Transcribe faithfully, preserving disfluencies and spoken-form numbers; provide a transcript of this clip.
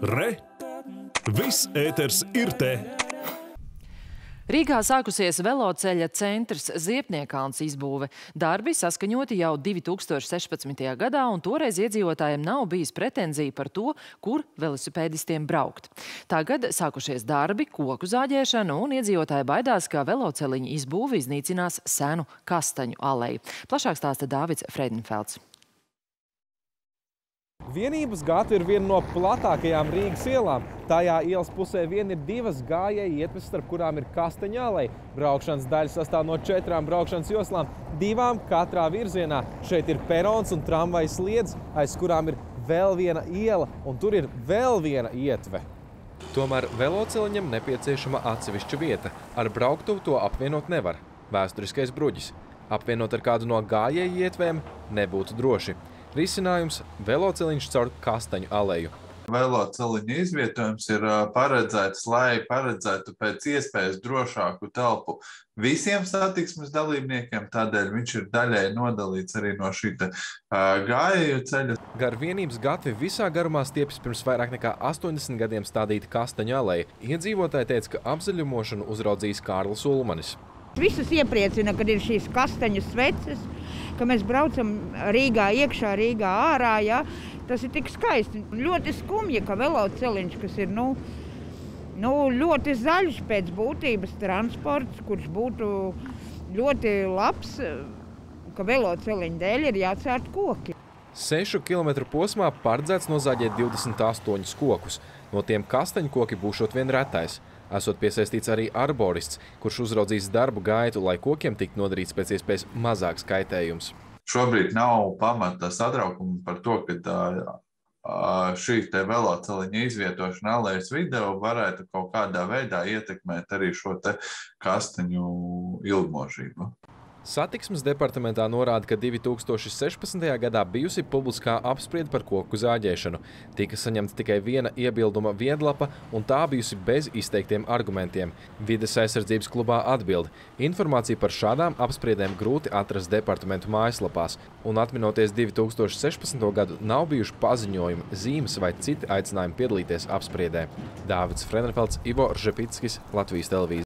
Re! Viss ēters ir te! Rīgā sākusies veloceļa centrs Ziepniekalns izbūve. Darbi saskaņoti jau divi tūkstoši sešpadsmitajā gadā, un toreiz iedzīvotājiem nav bijis pretenzija par to, kur velosipēdistiem braukt. Tagad sākušies darbi, koku zāģēšana, un iedzīvotāji baidās, ka veloceliņa izbūve iznīcinās senu kastaņu aleju. Plašāk stāsta Dāvids Freidenfelds. Vienības gata ir viena no platākajām Rīgas ielām. Tajā ielas pusē vien ir divas gājēju ietves, starp kurām ir kastaņu aleja. Braukšanas daļa sastāv no četrām braukšanas joslām, divām katrā virzienā. Šeit ir perons un tramvaja sliedz, aiz kurām ir vēl viena iela, un tur ir vēl viena ietve. Tomēr veloceliņam nepieciešama atsevišķa vieta. Ar brauktuvu to apvienot nevar. Vēsturiskais bruģis. Apvienot ar kādu no gājēju ietvēm nebūtu droši. Risinājums – veloceliņš caur kastaņu aleju. Veloceliņa izvietojums ir paredzēts, lai paredzētu pēc iespējas drošāku telpu visiem satiksmes dalībniekiem, tādēļ viņš ir daļai nodalīts arī no šī gājēju ceļa. Gar vienības gatvi visā garumā stiepjas pirms vairāk nekā astoņdesmit gadiem stādīta kastaņu aleja. Iedzīvotāji teica, ka apzaļumošanu uzraudzījis Kārlis Ulmanis. Visus iepriecina, kad ir šīs kastaņu sveces, ka mēs braucam Rīgā iekšā, Rīgā ārā, ja? Tas ir tik skaisti. Ļoti skumji, ka veloceliņš, kas ir nu, nu, ļoti zaļš pēc būtības transports, kurš būtu ļoti labs, ka veloceliņa dēļ ir jācērt koki. Sešu kilometru posmā paredzēts nozāģēt divdesmit astoņus kokus. No tiem kastaņu koki būšot vien retais. Esot piesaistīts arī arborists, kurš uzraudzīs darbu gaitu, lai kokiem tiktu nodarīts pēc iespējas mazāks kaitējums. Šobrīd nav pamata satraukuma par to, ka šī te veloceliņa izvietošana alejas vidū varētu kaut kādā veidā ietekmēt arī šo te kastaņu ilgmožību. Satiksmes departamentā norāda, ka divi tūkstoši sešpadsmitajā gadā bijusi publiskā apspriede par koku zāģēšanu. Tika saņemta tikai viena iebilduma viedlapa, un tā bijusi bez izteiktiem argumentiem. Vides aizsardzības klubā atbild. Informāciju par šādām apspriedēm grūti atrast departamentu mājaslapās, un atminoties divi tūkstoši sešpadsmito gadu nav bijuši paziņojumi, zīmes vai citi aicinājumi piedalīties apspriedē. Dāvids Freidenfelds, Ivo Ržepickis, Latvijas televīzija.